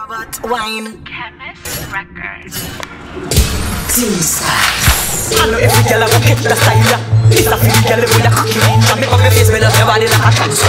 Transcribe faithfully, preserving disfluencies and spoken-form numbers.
Robert Wine Chemist Records. Jesus. I know every girl I go catch the style. It's a free girl with a cocky. I make up your face, build up your body like a trans.